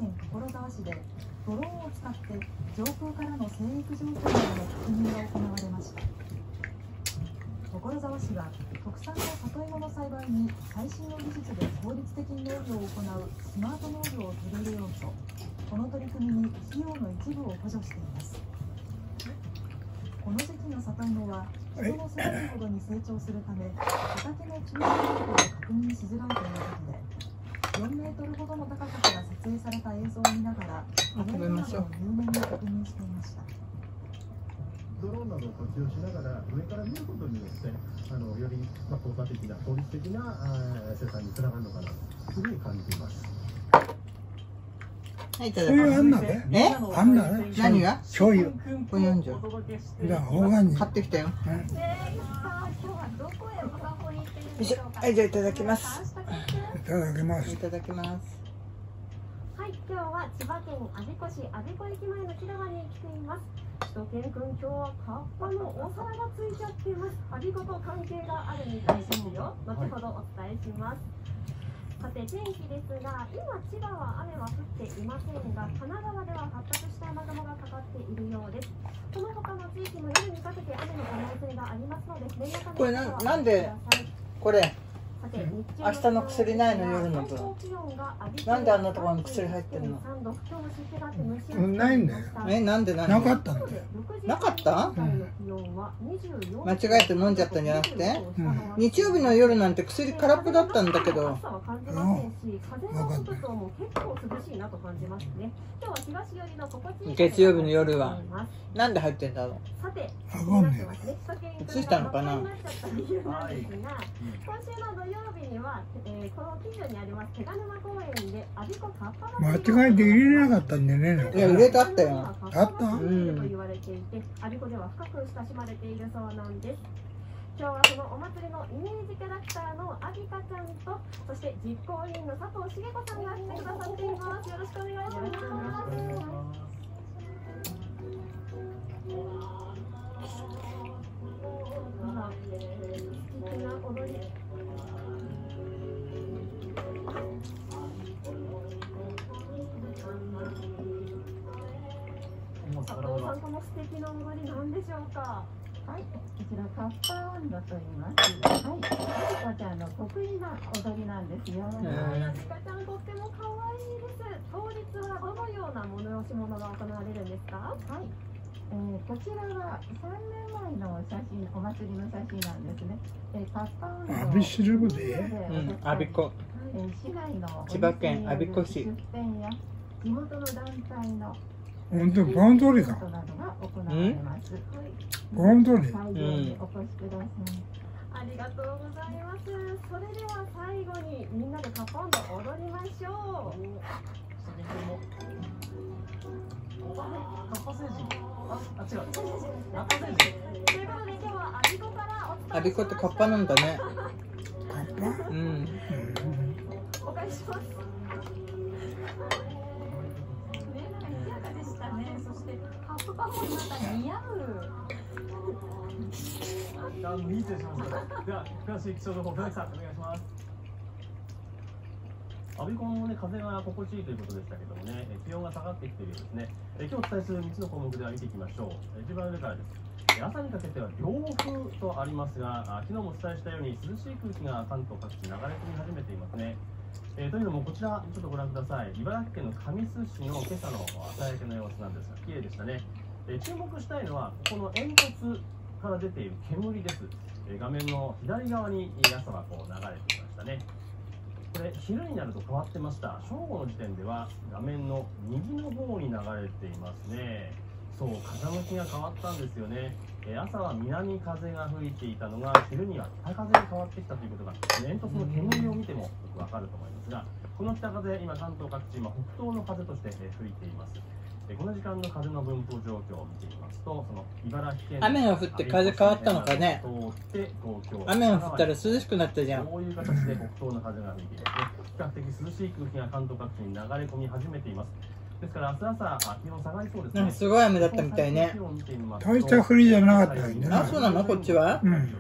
県所沢市でドローンを使って上空からの生育状況などの確認が行われました。所沢市は特産の里芋の栽培に最新の技術で効率的に農業を行うスマート農業を取り入れようと、この取り組みに費用の一部を補助しています。この時期の里芋は人の背丈ほどに成長するため、畑の中央角度を確認しづらいということで、4メートルほどの高さから撮影された映像を見ながら種のなどを入念に確認していました。 ドローンなどを活用しながら上から見ることによってより効果的な効率的な生産につながるのかなというふうに感じています。 はい、いただきます。 あんなで？あんなね？ 何が？ 醤油。 これ40。 じゃあ、オーガニック。 買ってきたよ。よいしょ。はい、じゃあいただきます。 いただきます。 いただきます。 はい、今日は千葉県我孫子市我孫子駅前の広場に来ています。しゅと犬くん、今日はカッパのお皿がついちゃっています。我孫子と関係があるみたいですよ。後ほどお伝えします。さて天気ですが、今千葉は雨は降っていませんが、神奈川では発達した雨雲がかかっているようです。その他の地域も夜にかけて雨の可能性がありますので、念のためこれなんでこれ明日の薬ないの？夜の分なんであんなところに薬入ってるの？ ないんだよ。 なんでなかったんだよ。 なかった？間違えて飲んじゃったんじゃなくて、日曜日の夜なんて薬空っぽだったんだけど。月曜日の夜はなんで入ってんだろう。いつしたのかな。 今週の土曜日には、この近所にあります手賀沼公園で我孫子カッパ間違えて入れなかったんじゃねえの？ いや、入れてあったよ。 あった？ と言われていて、我孫子では深く親しまれているそうなんです。今日はそのお祭りのイメージキャラクターのアビカちゃんと、そして実行委員の佐藤茂子さんが来てくださっています。よろしくお願いします。素敵な踊り。佐藤さん、この素敵な踊りなんでしょうか。 はい、こちらカッパーンドと言います。はい、アビカちゃんの得意な踊りなんですよ。 アビカちゃんとっても可愛いです。当日はどのような催し物が行われるんですか？ はい。こちらは3年前の写真、お祭りの写真なんですね。カッパーンドアビシルブで、 我孫子、 市内の千葉県我孫子市出店や地元の団体の本当に盆踊りか。盆踊り。 会場にお越しください。 ありがとうございます。それでは最後にみんなでカッパーンド踊りましょう。カッパ星人。あ、違う。カッパ星人。ということで今日は我孫子からお伝えしました。 我孫子ってカッパなんだね。 カッパ？ うん。 お返しします。そしてカッパも似合う。 いいとします。では詳しい気象情報、船木さんお願いします。我孫子もね、風が心地いいということでしたけどもね、気温が下がってきているようですね。今日お伝えする3つの項目では見ていきましょう。一番上からです。朝にかけては涼風とありますが、昨日もお伝えしたように涼しい空気が関東各地流れ込み始めていますね。というのもこちらちょっとご覧ください。茨城県の神栖市の今朝の朝焼けの様子なんですが、綺麗でしたね。注目したいのはここの煙突から出ている煙です。画面の左側に朝はこう流れていましたね。これ昼になると変わってました。正午の時点では画面の右の方に流れていますね。そう、風向きが変わったんですよね。朝は南風が吹いていたのが昼には北風に変わってきたということが煙突の煙を見てもよくわかると思いますが、この北風、今関東各地、北東の風として吹いています。この時間の風の分布状況を見てみますと、その茨城県雨が降って風変わったのかね。雨が降ったら涼しくなったじゃん。 こういう形で北東の風が吹いていますね。比較的涼しい空気が関東各地に流れ込み始めています。ですから明日朝気温下がりそうですね。 なんかすごい雨だったみたいね。 大した降りじゃなかったんだな。 あ、そうなの？こっちは。 うん。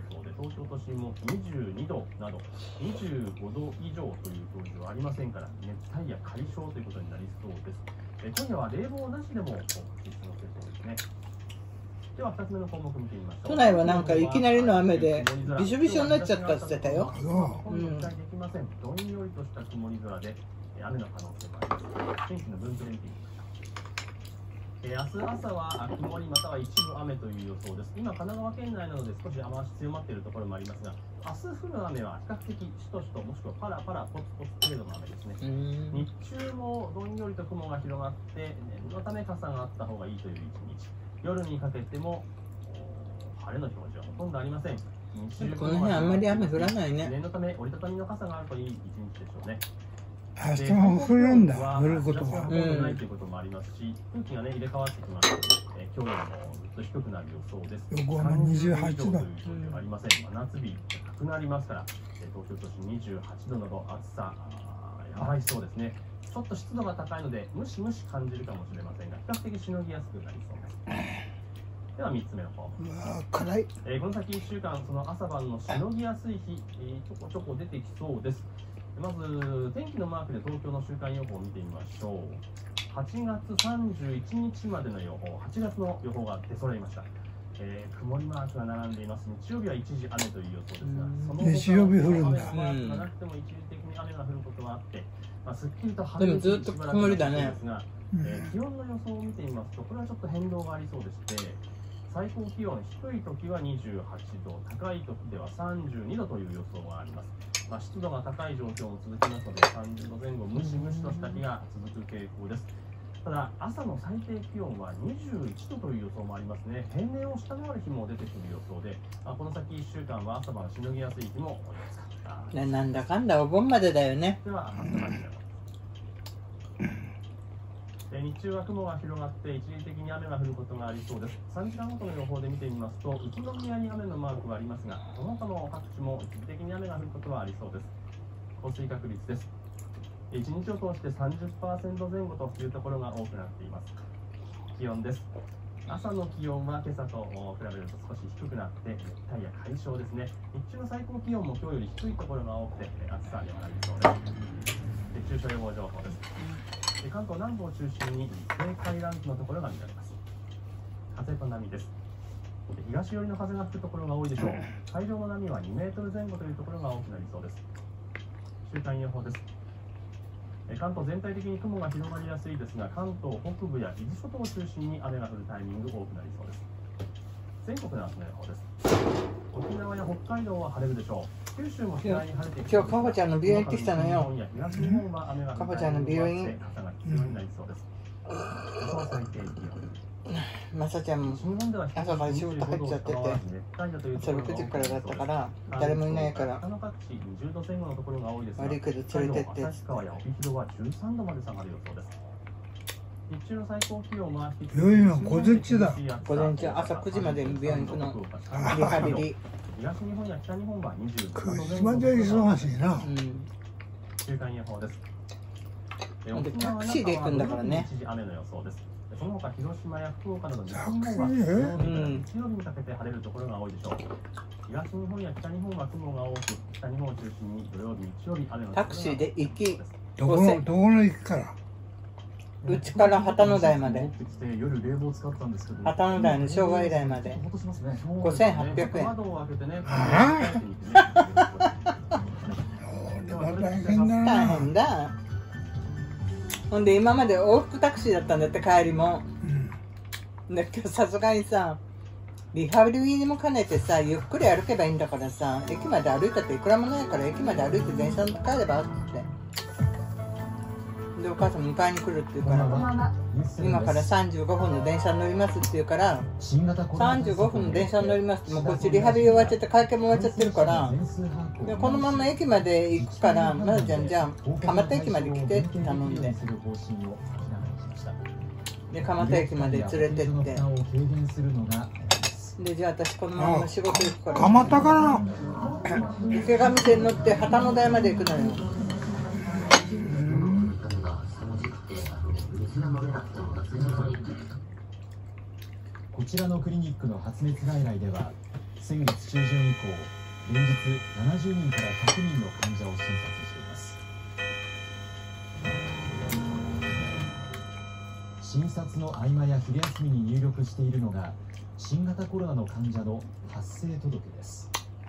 東京都心も22度など25度以上という表示はありませんから、熱帯夜解消ということになりそうです。今夜は冷房なしでも過ごせそうですね。では2つ目の項目見てみましょう。 都内はなんかいきなりの雨でびしょびしょになっちゃったって言ってたよ。 今夜期待できません。どんよりとした曇り空で雨の可能性もあります。天気の分布で見てみましょう。明日朝は曇りまたは一部雨という予想です。今、神奈川県内なので少し雨足強まっているところもありますが、明日降る雨は比較的しとしともしくはパラパラポツポツ程度の雨ですね。日中もどんよりと雲が広がって念のため傘があった方がいいという一日。夜にかけても晴れの表示はほとんどありません。 この辺あんまり雨降らないね。 念のため折りたたみの傘があるといい一日でしょうね。 明日も降るんだ、降ることは。 ないということもありますし、空気がね入れ替わってきますので、今日よりもずっと低くなる予想です。 横浜28度。 ありません。真夏日高くなりますから、東京都心28度など暑さ和らぎそうですね。ちょっと湿度が高いのでムシムシ感じるかもしれませんが、比較的しのぎやすくなりそうです。では3つ目の方。 辛い。 この先1週間、その朝晩のしのぎやすい日、ちょこちょこ出てきそうです。まず天気のマークで東京の週間予報を見てみましょう。8月31日までの予報、8月の予報が出揃いました。曇りマークが並んでいます。日曜日は一時雨という予想ですが、その他日曜日降るんだ。 雨のマークがなくても一時的に雨が降ることはあって、すっきりと晴れでもずっと曇りだね。 気温の予想を見てみますと、これはちょっと変動がありそうでして、最高気温、低い時は28度、高い時では32度という予想があります。湿度が高い状況も続きますので、30度前後、ムシムシとした日が続く傾向です。ただ、朝の最低気温は21度という予想もありますね。平年を下回る日も出てくる予想で、この先1週間は朝晩しのぎやすい日も多いですか。 なんだかんだお盆までだよね。 では、明日まで日中は雲が広がって一時的に雨が降ることがありそうです。3時間ごとの予報で見てみますと、宇都宮に雨のマークがありますが、その他の各地も一時的に雨が降ることはありそうです。降水確率です。1日を通して 30% 前後というところが多くなっています。気温です。朝の気温は今朝と比べると少し低くなって熱帯夜解消ですね。日中の最高気温も今日より低いところが多くて暑さ和らぎそうです。熱中症予防情報です。関東南部を中心に警戒ランクのところが見られます。風と波です。東寄りの風が吹くところが多いでしょう。海上の波は2メートル前後というところが多くなりそうです。週間予報です。関東全体的に雲が広がりやすいですが、関東北部や伊豆諸島を中心に雨が降るタイミング多くなりそうです。全国の明日の予報です。沖縄や北海道は晴れるでしょう。九州も次第に晴れてきて、 今日かほちゃんの病院行ってきたのよ。 東日本は雨がかほちゃんの病院。 傘が必要になりそうです。予想最低気温。 まさちゃんも朝から仕事入っちゃってて、朝6時からだったから誰もいないから悪いけど連れてって。 旭川や帯広は13度まで下がる予想です。日中の最高気温は病院は午前中だ。 午前中朝9時まで病院行くの。リハビリ。 東日本や北日本は29度前後。 今で忙しいな。 週間予報です。 タクシーで行くんだからね。 一時雨の予想です。その他広島や福岡など西日本は日曜日にかけて晴れるところが多いでしょう。東日本や北日本は雲が多く、北日本を中心に土曜日、日曜日雨の。 タクシーで行き。 どこの行くから。 うちから旗の台まで。旗の台の昭和以来まで。5800円。大変だ。ほんで今まで往復タクシーだったんだって、帰りも。で今日さすがにさ、リハビリにも兼ねてさ、ゆっくり歩けばいいんだからさ、駅まで歩いたっていくらもないから駅まで歩いて電車に帰ればって。でお母さん迎えに来るって言うから、今から35分の電車に乗りますって言うから、35分の電車に乗りますって、もうこっちリハビリ終わっちゃって会見も終わっちゃってるから、でこのまま駅まで行くから、まずちゃんじゃあ蒲田駅まで来てって頼んで、で蒲田駅まで連れてって、でじゃあ私このまま仕事行くから、 蒲田から池上線乗って旗の台まで行くのよ。 こちらのクリニックの発熱外来では先月中旬以降連日70人から100人の患者を診察しています。診察の合間や昼休みに入力しているのが新型コロナの患者の発生届です。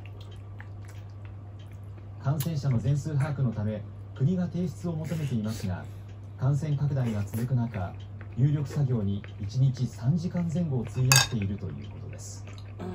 感染者の全数把握のため国が提出を求めていますが、感染拡大が続く中、入力作業に1日3時間前後を費やしているということです。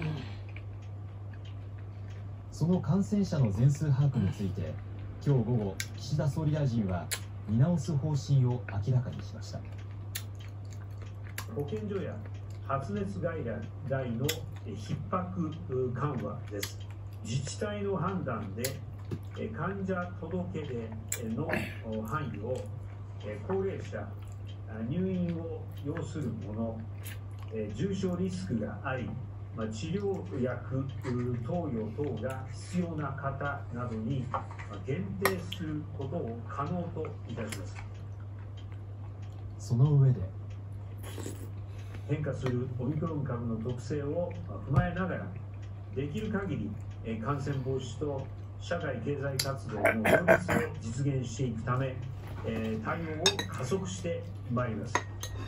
その感染者の全数把握について、今日午後、岸田総理大臣は見直す方針を明らかにしました。 保健所や発熱外来の逼迫緩和です。自治体の判断で患者届出の範囲を高齢者、入院を要する者、重症リスクがあり、治療薬投与等が必要な方などに限定することを可能といたします。 その上で、 変化するオミクロン株の特性を踏まえながら、できる限り感染防止と社会経済活動の両立を実現していくため、対応を加速してまいります。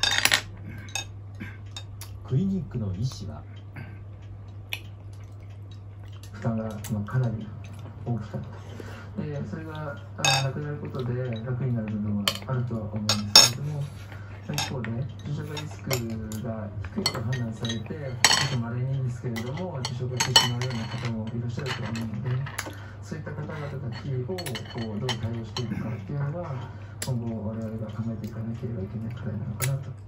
クリニックの医師は、 負担がかなり大きかった。それがなくなることで楽になる部分はあるとは思うんですけれども、一方で重症化リスクが低いと判断されて、まれにいいんですけれども、重症化してしまうような方もいらっしゃると思うので、そういった方々たちをどう対応していくかっていうのが、今後我々が考えていかなければいけない課題なのかなと。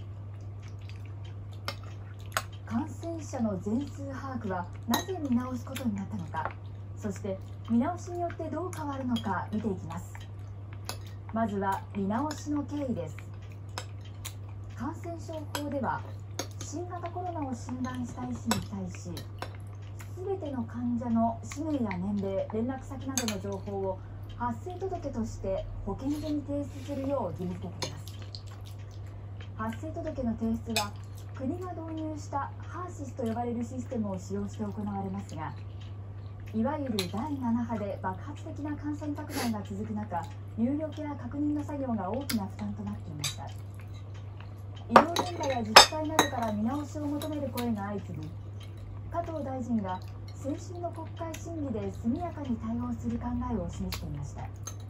感染者の全数把握はなぜ見直すことになったのか、そして見直しによってどう変わるのか見ていきます。まずは見直しの経緯です。感染症法では新型コロナを診断した医師に対し、全ての患者の氏名や年齢、連絡先などの情報を発生届として保健所に提出するよう義務付けています。発生届の提出は国が導入したハーシスと呼ばれるシステムを使用して行われますが、いわゆる第7波で爆発的な感染拡大が続く中、入力や確認の作業が大きな負担となっていました。医療現場や自治体などから見直しを求める声が相次ぎ、加藤大臣が先週の国会審議で速やかに対応する考えを示していました。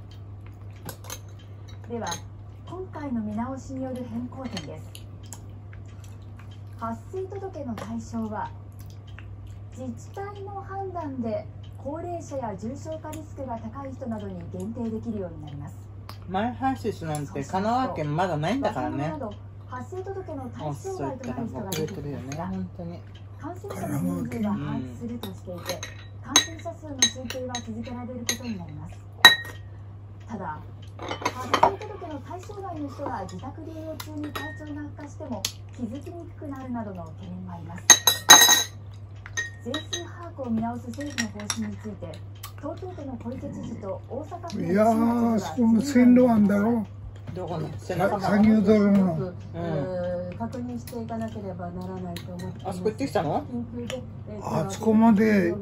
では、今回の見直しによる変更点です。発生届の対象は、自治体の判断で高齢者や重症化リスクが高い人などに限定できるようになります。 マイハーシスなんて神奈川県まだないんだからね。 発生届の対象外となる人が出てきますが、 本当に感染者の人数は把握するとしていて、感染者数の集計は続けられることになります。ただ、発生届の対象外の人が自宅療養中に体調が悪化しても気づきにくくなるなどの懸念もあります。全数把握を見直す政府の方針について、東京都の小池知事と大阪府のいやー、そこの線路案だろ。 どこの作業道路の、 確認していかなければならないと思っています。 あそこ行ってきたの？ あそこまで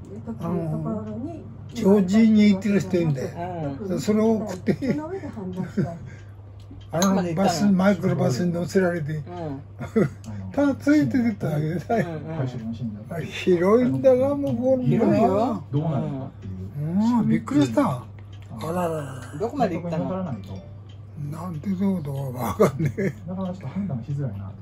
常人に行ってる人いるんだよ。それを送ってバス、マイクロバスに乗せられて、ただついて出ただけでさ、広いんだが、向こうの広いよ。 どうなるかっていう。 びっくりした。あらら。どこまで行ったの？ なんてどうかわかんねえ。 なかなかちょっと判断しづらいなと。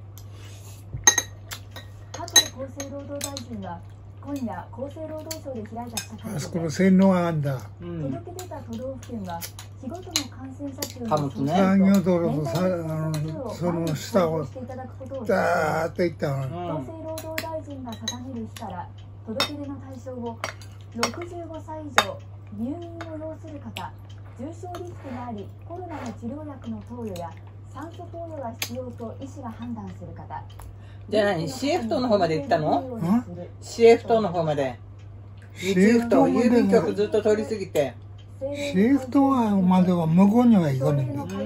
加藤厚生労働大臣は今夜厚生労働省で開いた記者会見で、 あそこの線路があんだ。 届け出た都道府県は日ごとの感染者数の産業道路とその下をダーッといったの。 厚生労働大臣が定める日から届け出の対象を65歳以上、入院を要する方、重症リスクがありコロナの治療薬の投与や酸素投与が必要と医師が判断する方。 じゃあ何、市営島の方まで行ったの？市営島の方まで。市営島、郵便局ずっと通り過ぎて。 市営島までは向こうには行かないんだよ。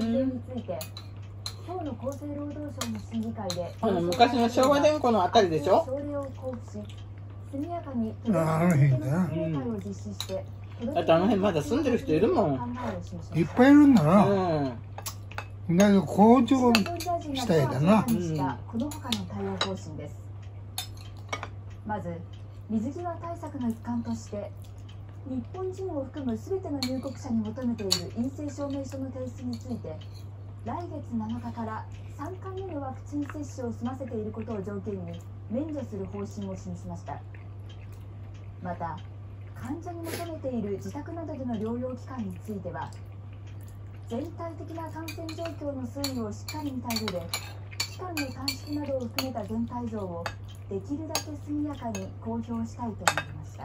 昔の昭和電工のあたりでしょ？ 速やかにあの辺だな。 警戒を実施してだってあの辺まだ住んでる人いるもん。 いっぱいいるんだな。 うん。 だけど工場したいだな。 この他の対応方針です。まず水際対策の一環として日本人を含むすべての入国者に求めている陰性証明書の提出について来月7日から3回目のワクチン接種を済ませていることを条件に免除する方針を示しました。また患者に求めている自宅などでの療養期間については全体的な感染状況の推移をしっかり見た上で期間の短縮などを含めた全体像をできるだけ速やかに公表したいと述べました。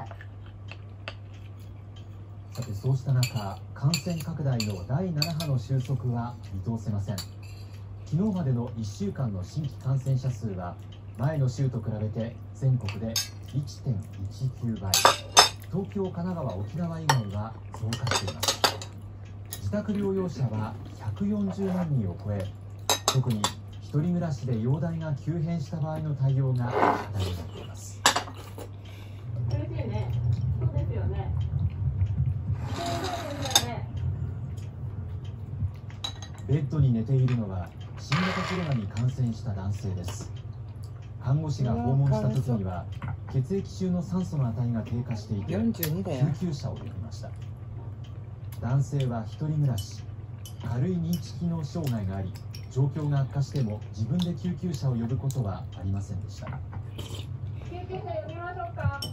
さて、そうした中、感染拡大の第7波の収束は見通せません。昨日までの1週間の新規感染者数は前の週と比べて全国で 1.19 倍、東京、神奈川、沖縄以外は増加しています。自宅療養者は140万人を超え、特に一人暮らしで容体が急変した場合の対応が課題になっています。 苦しいね。そうですよね。 ベッドに寝ているのは新型コロナに感染した男性です。看護師が訪問した時には血液中の酸素の値が低下していて救急車を呼びました。男性は一人暮らし、軽い認知機能障害があり、状況が悪化しても自分で救急車を呼ぶことはありませんでした。 救急車呼びましょうか。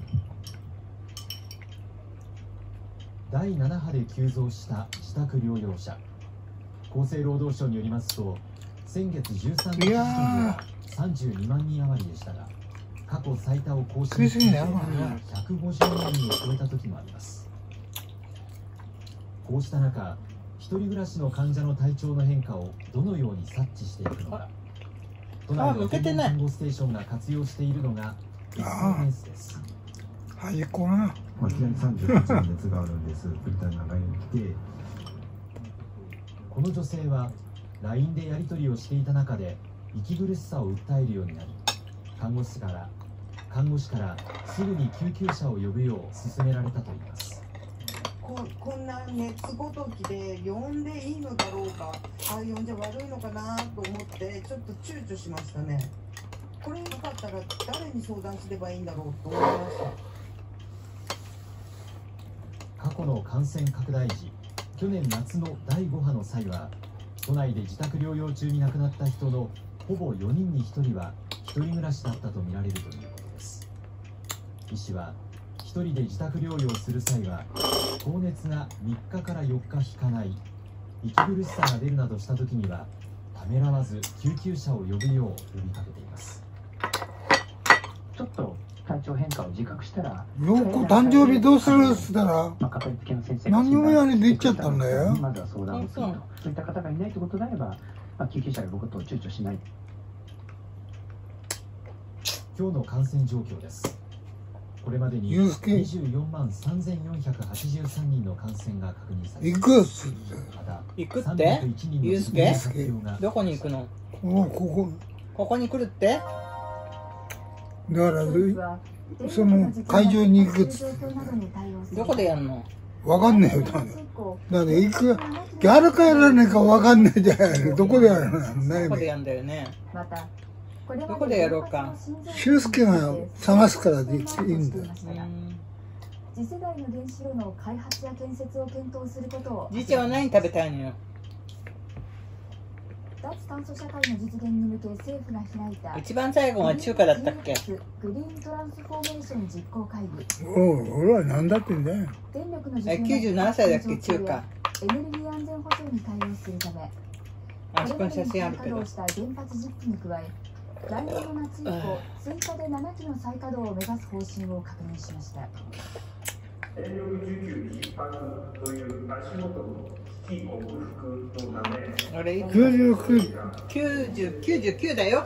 第7波で急増した自宅療養者。厚生労働省によりますと、先月13日時点では32万人余りでしたが、過去最多を更新して150万人を超えた時もあります。こうした中、一人暮らしの患者の体調の変化をどのように察知していくのか、都内の訪問看護ステーションが活用しているのが SNS です。 端っこな。 いきなり38の熱があるんですみたいな LINE 来て、 この女性は LINE でやり取りをしていた中で息苦しさを訴えるようになり、看護師からすぐに救急車を呼ぶよう勧められたといいます。 こんな熱ごときで呼んでいいのだろうか、呼んじゃ悪いのかなと思ってちょっと躊躇しましたね。これよかったら誰に相談すればいいんだろうと思いました。 過去の感染拡大時、去年夏の第5波の際は都内で自宅療養中に亡くなった人のほぼ4人に1人は一人暮らしだったとみられるということです。医師は一人で自宅療養する際は高熱が3日から4日引かない、息苦しさが出るなどした時にはためらわず救急車を呼ぶよう呼びかけています。 ちょっと体調変化を自覚したら、 誕生日どうするっつったら、 かかりつけの先生何もやりで行っちゃったんだよ。 まずは相談をすると、そういった方がいないということであれば、救急車を呼ぶことを躊躇しない。 今日の感染状況です。これまでに24万3483人の感染が確認されています。 行くってゆうすけどこに行くの？ここに来るって？ だからその会場に行くどこでやんの？ わかんないよ。だから行くやるかやらないかわかんないじゃない。どこでやるの？ どこでやんだよね。どこでやろうか。 俊介が探すからでいいんだよ。 次世代の原子炉の開発や建設を検討することを。 じいちゃんは何食べたいのよ。 脱炭素社会の実現に向け政府が開いた一番最後は中華だったっけ？ グリーントランスフォーメーション実行会議。 俺は何だってんだよ。 電力の 97歳だっけ中華。 エネルギー安全保障に対応するため、 あそこに写真あるけど。 これまでに再稼働した原発10基に加え、来年の夏以降、追加で7基の再稼働を目指す方針を確認しました。 電力需給逼迫という足元の危機克服のため、 あれ99だよ。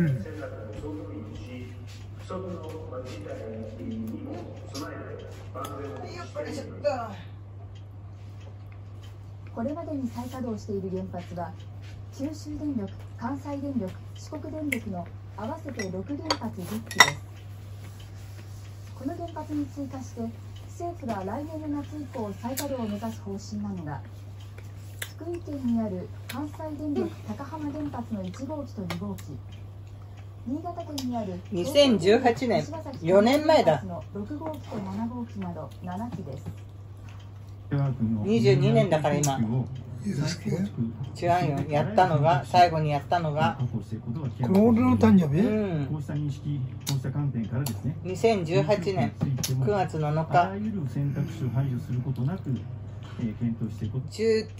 これまでに再稼働している原発は九州電力、関西電力、四国電力の合わせて6原発10基です。 この原発に追加して政府が来年の夏以降再稼働を目指す方針なのが、福井県にある関西電力高浜原発の1号機と2号機、新潟県にある 2018年、4年前だ。 の6号機と7号機など7機です。 22年だから今。違うよ、やったのが、最後にやったのが、 これ俺の誕生日？ こうした認識、こうした観点からですね、 2018年9月7日、 あらゆる選択肢を排除することなく、検討していくこと。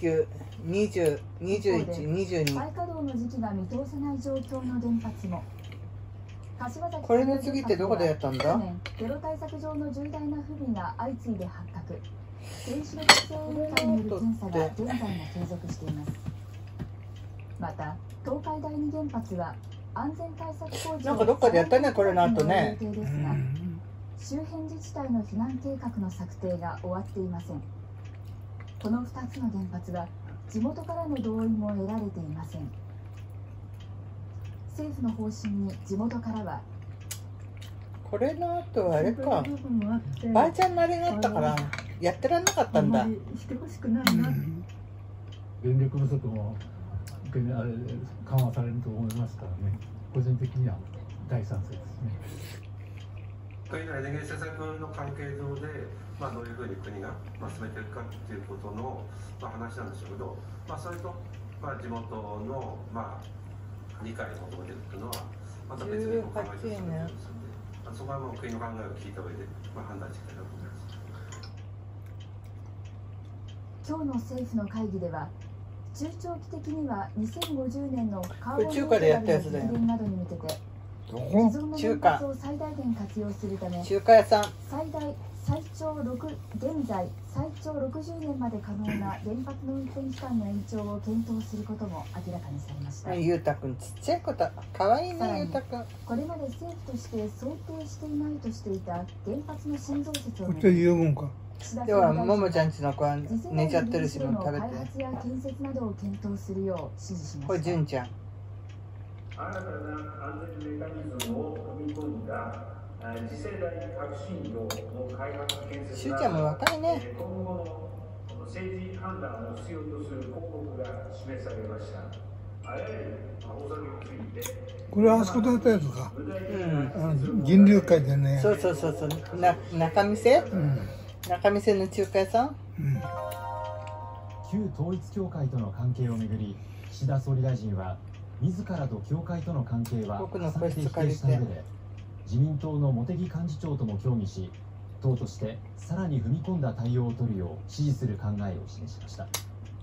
19、20、21、22。 再稼働の時期が見通せない状況の原発も。 これの次ってどこでやったんだ？ 去年、テロ対策上の重大な不備が相次いで発覚。原子力規制委員会による検査が現在も継続しています。また、東海第二原発は安全対策工事をなんかどっかでやったね、これの後ね。 予定ですが、周辺自治体の避難計画の策定が終わっていません。この2つの原発は地元からの同意も得られていません。政府の方針に地元からは、 これの後はあれか、ばあちゃんのあれがあったからやってらんなかったんだ。 してほしくないな。 電力不足もあれ緩和されると思いますからね、個人的には大賛成ですね。 国のエネルギー政策の関係上で、どういうふうに国が進めていくかということの、話なんでしょうけど、それと、地元の、理解を求めているというのは、また別にお考えとしてありますので、そこはもう国の考えを聞いた上で、判断していきたいなと思います。 今日の政府の会議では、中長期的には2050年のカーボンニュ中華でートラルのやったやつだよ。 実現などに向けて、既存の原発を最大限活用するため、 中華屋さん。 現在最長60年まで可能な原発の運転期間の延長を検討することも明らかにされました。 ゆうたくんちっちゃい子だ。かわいいね、ゆうたくん。 これまで政府として想定していないとしていた原発の新増設をこっちは言うもんか。 今日はももちゃんちの子は寝ちゃってるし、もう食べて。 開発や建設などを検討するよう指示しました。 これ純ちゃん。 新たな安全メカニズムを組み込んだ次世代革新炉の開発建設しゅうちゃんも若いね。 今後の政治判断を必要とする項目が示されました。あらゆる方策について、 これはあそこでやったやつか。銀龍会でね。 そう。中見世？中見世の中華屋さん？ 旧統一教会との関係をめぐり、岸田総理大臣は自らと教会との関係は重ねて否定した上で、自民党の茂木幹事長とも協議し、党としてさらに踏み込んだ対応を取るよう指示する考えを示しました。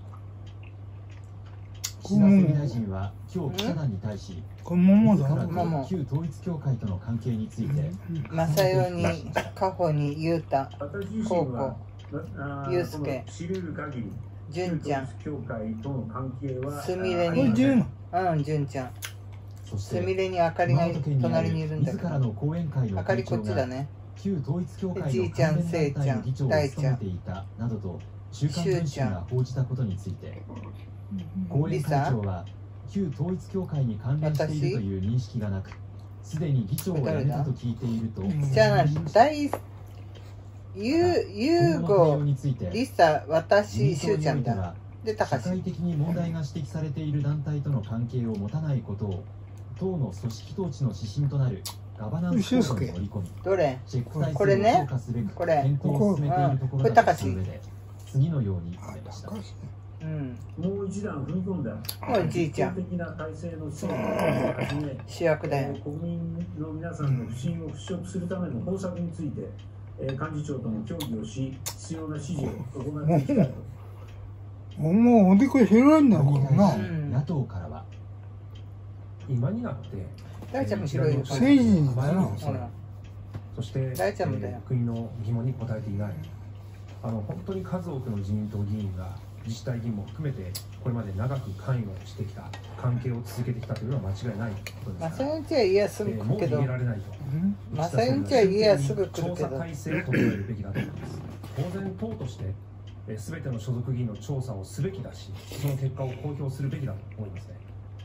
岸田総理大臣は今日記者団に対し、自らと旧統一教会との関係について、 正代に、加穂に、ゆうた、こうこ、ゆうすけ、純ちゃん、すみれに、純ちゃん。すみれにあかりが隣にいるんだけど、あかりこっちだね。 旧統一教会のじいちゃん、せいちゃん、大ちゃん、 などと週刊文春が報じたことについて、後援会長は旧統一教会に関連しているという認識がなく、すでに議長を辞めたと聞いていると。 じゃあゆうご、りさ、私、しゅうちゃんだ。で、たかし。 社会的に問題が指摘されている団体との関係を持たないことを、党の組織統治の指針となるガバナンスコードに盛り込み、 どれ？ チェック体これね。 制を強化すべくこれ。 検討を進めているところだとした上で、次のように述べました。 もう一段踏み込んだじいちゃん。 的な体制の整備をはじめ、 主役だよ。 国民の皆さんの不信を払拭するための方策について、幹事長とも協議をし、必要な指示を行っていきたいと。 もうおでこ広いんだもんな。 野党からは、 今になって大ちゃんも広いよ。 政治にだな。 そして大ちゃんもだよ。 国の疑問に答えていない。本当に数多くの自民党議員が自治体議員も含めてこれまで長く関与してきた関係を続けてきたというのは間違いないことですから。 正代んちは家すぐ来るけど。 もう逃げられないと。 正代んちは家すぐ来るけど。 調査体制を整えるべきだと思います。当然党として全ての所属議員の調査をすべきだし、その結果を公表するべきだと思いますね。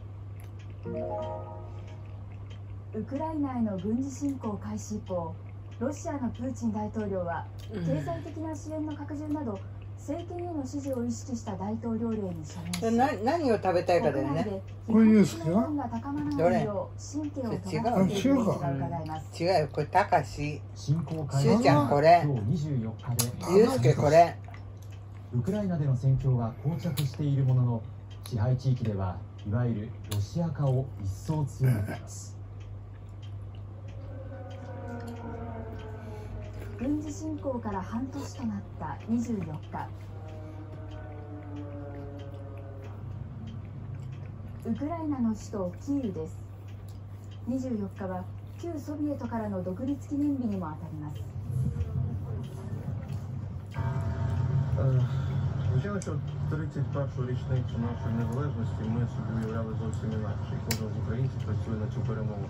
ウクライナへの軍事侵攻開始以降、 ロシアのプーチン大統領は経済的な支援の拡充など政権への支持を意識した大統領令に署名し、 何を食べたいかだよね。 こういうのが高まらないよう神経を尖らせている様子が伺えます。 違うよ、これたかし。 侵攻開始しゅうちゃんこれ。 今日24日でゆうすけこれ。 ウクライナでの戦況は膠着しているものの、支配地域ではいわゆるロシア化を一層強めています。 軍事侵攻から半年となった24日、ウクライナの首都キーウです。24日は旧ソビエトからの独立記念日にも当たります。 Звичайно, що 31-ю річницю нашої незалежності ми собі уявляли зовсім інакше. Кожен з українців працює на цю перемогу.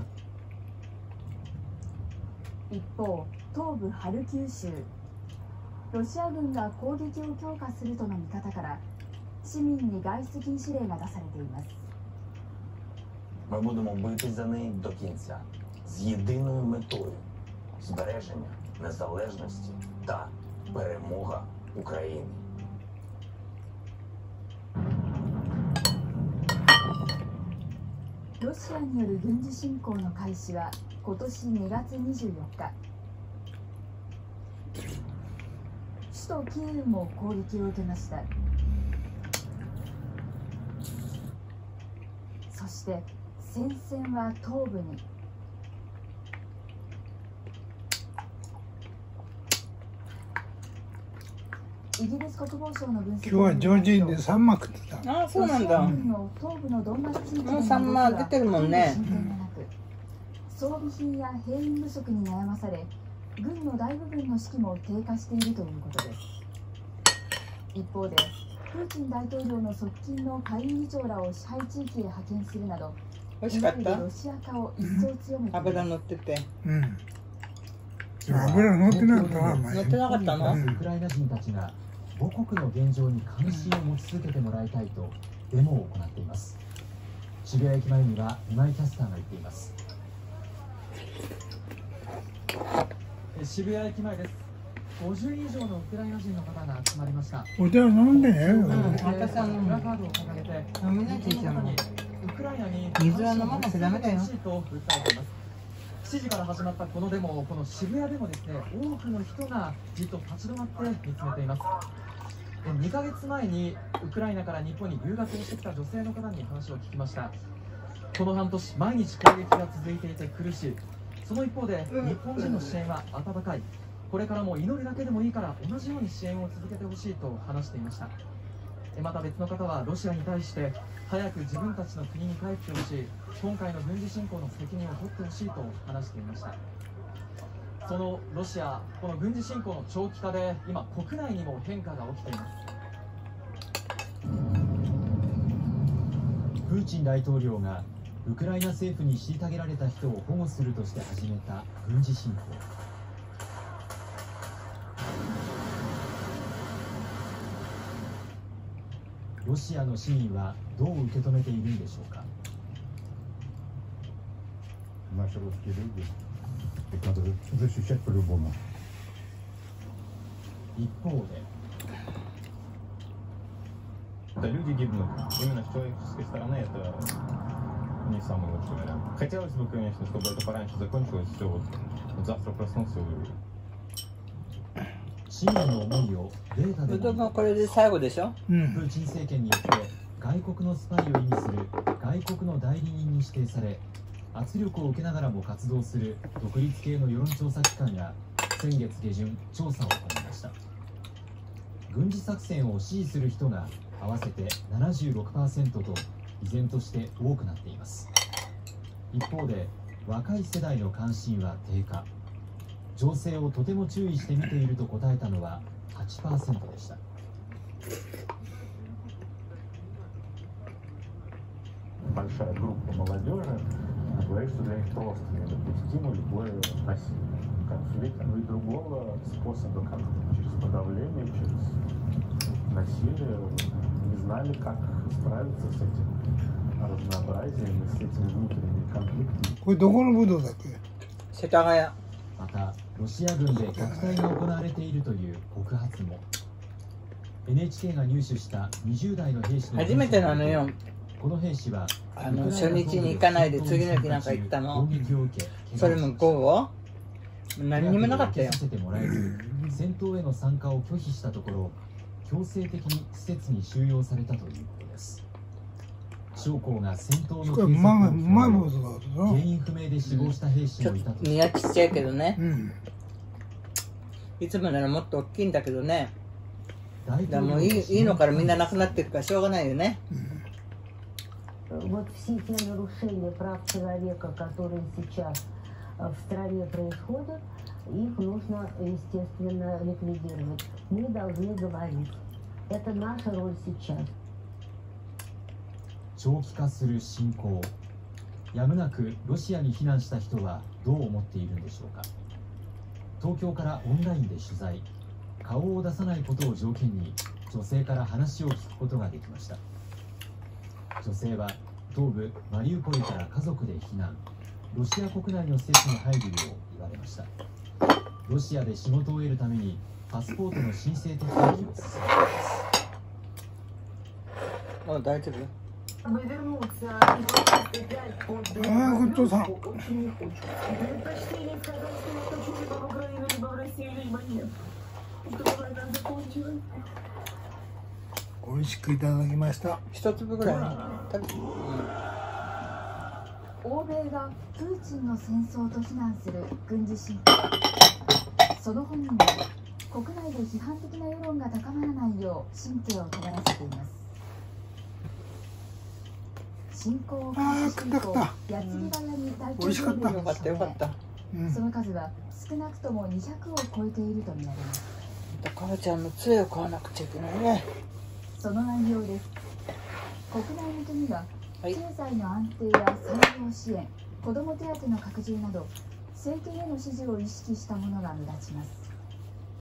一方、東部ハルキウ州、ロシア軍が攻撃を強化するとの見方から市民に外出禁止令が出されています。 Ми будемо битись за неї до кінця з єдиною метою збереження незалежності та перемога України. ロシアによる軍事侵攻の開始は今年2月24日。首都キーウも攻撃を受けました。そして戦線は東部に。イギリス国防省の分析。 今日はジョージーでサンマ食ってた。 あ、そうなんだ。もうサンマ出てるもんね。 装備品や兵員不足に悩まされ、軍の大部分の士気も低下しているということです。一方で、プーチン大統領の側近の下院議長らを支配地域へ派遣するなど、 美味しかった。 ロシア化を一層強めています。 油乗ってて。 うん。油乗ってなかったな、 乗ってなかったの？ ウクライナ人たちが母国の現状に関心を持ち続けてもらいたいとデモを行っています。渋谷駅前には今井キャスターが行っています。 渋谷駅前です。50以上のウクライナ人の方が集まりました。 お茶飲んでね。 私はプラカードを掲げて、 飲めないでしょ。 ウクライナに水は飲まなきゃダメだよ。 と訴えています。7時から始まったこのデモ、この渋谷でもですね、多くの人がじっと立ち止まって見つめています。2ヶ月前にウクライナから日本に留学をしてきた女性の方に話を聞きました。この半年、毎日攻撃が続いていて苦しい。その一方で、日本人の支援は温かい。これからも祈るだけでもいいから同じように支援を続けてほしいと話していました。また別の方はロシアに対して早く自分たちの国に帰ってほしい、今回の軍事侵攻の責任を取ってほしいと話していました。そのロシア、この軍事侵攻の長期化で今国内にも変化が起きています。 プーチン大統領がウクライナ政府に虐げられた人を保護するとして始めた軍事侵攻。ロシアの市民はどう受け止めているんでしょうか。 Наши русские люди, их надо защищать по-любому. 一方で。 Да, люди гибнут. Именно с человеческой стороны это не самый лучший вариант. Хотелось бы, конечно, чтобы это пораньше закончилось, все вот завтра проснулся и 市民の思いをデータでもこれで最後でしょ。 プーチン政権によって外国のスパイを意味する外国の代理人に指定され、圧力を受けながらも活動する独立系の世論調査機関が先月下旬調査を行いました。軍事作戦を支持する人が合わせて 76% と依然として多くなっています。一方で若い世代の関心は低下、情勢をとても注意して見ていると答えたのは 8% でした。 Большая группа молодежи говорит, что для них просто недопустимо любое насилие. Конфликт, ну и другого способа, как через подавление, через насилие, не знали, как справиться с этим разнообразием и с этими внутренними конфликтами. これどこのブドウだっけ？ 世田谷。 またロシア軍で虐待が行われているという告発も。 NHK が入手した20代の兵士の初めてなのよ。 この兵士は初日に行かないで次の日なんか行ったの。それも午後何にもなかったよ。 戦闘への参加を拒否したところ強制的に施設に収容されたということです。将校が戦闘の継続を原因不明で死亡した兵士もいたと。 身がちっちゃいけどね、いつもならもっと大きいんだけどね。だもういいのからみんな亡くなってるからしょうがないよね。 Вот все те нарушения прав человека, которые сейчас в стране происходят, их нужно, естественно, ликвидировать. Мы должны говорить. Это наша роль сейчас. 長期化する侵攻。やむなくロシアに避難した人はどう思っているんでしょうか。東京からオンラインで取材。顔を出さないことを条件に女性から話を聞くことができました。女性は東部マリウポリから家族で避難、ロシア国内の施設に入るよう言われました。ロシアで仕事を得るためにパスポートの申請手続きを進めています。 あ、大丈夫。 Мы вернуться, кто сам? Почти не сказать, что я хочу либо в Украину, либо в Россию, либо нет. Чтобы война закончилась. 美味しくいただきました。 一粒ぐらい。 欧米がプーチンの戦争と非難する軍事侵攻。その本人は国内で批判的な世論が高まらないよう神経を尖らせています。侵攻を開始して以降、矢継ぎ早に大統領令を署名。その数は少なくとも200を超えているとみられます。 母ちゃんの杖を買わなくちゃいけないね。 その内容です。国内向けには経済の安定や産業支援、子ども手当の拡充など政権への支持を意識したものが目立ちます。